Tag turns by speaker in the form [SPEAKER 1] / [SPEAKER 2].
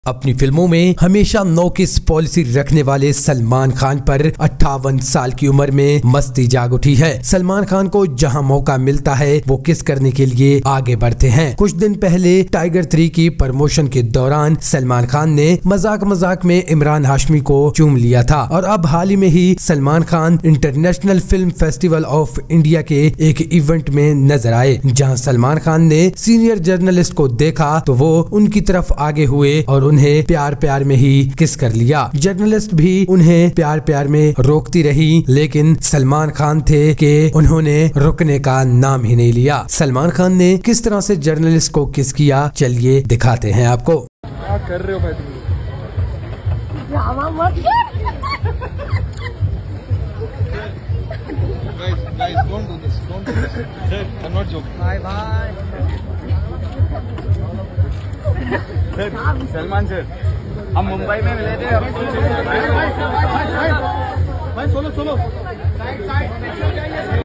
[SPEAKER 1] अपनी फिल्मों में हमेशा नो किस पॉलिसी रखने वाले सलमान खान पर 58 साल की उम्र में मस्ती जाग उठी है। सलमान खान को जहां मौका मिलता है वो किस करने के लिए आगे बढ़ते हैं। कुछ दिन पहले टाइगर 3 की प्रमोशन के दौरान सलमान खान ने मजाक में इमरान हाशमी को चूम लिया था और अब हाल ही में ही Salman Khan international film festival of India के एक इवेंट में नजर आए, जहाँ सलमान खान ने सीनियर जर्नलिस्ट को देखा तो वो उनकी तरफ आगे हुए और उन्हें प्यार में ही किस कर लिया। जर्नलिस्ट भी उन्हें प्यार में रोकती रही, लेकिन सलमान खान थे कि उन्होंने रुकने का नाम ही नहीं लिया। सलमान खान ने किस तरह से जर्नलिस्ट को किस किया, चलिए दिखाते हैं आपको।
[SPEAKER 2] क्या कर रहे हो भाई तुम? Guys, don't do this. I'm not joking. Bye. Salman sir, हम मुंबई में मिले थे। भाई सोलो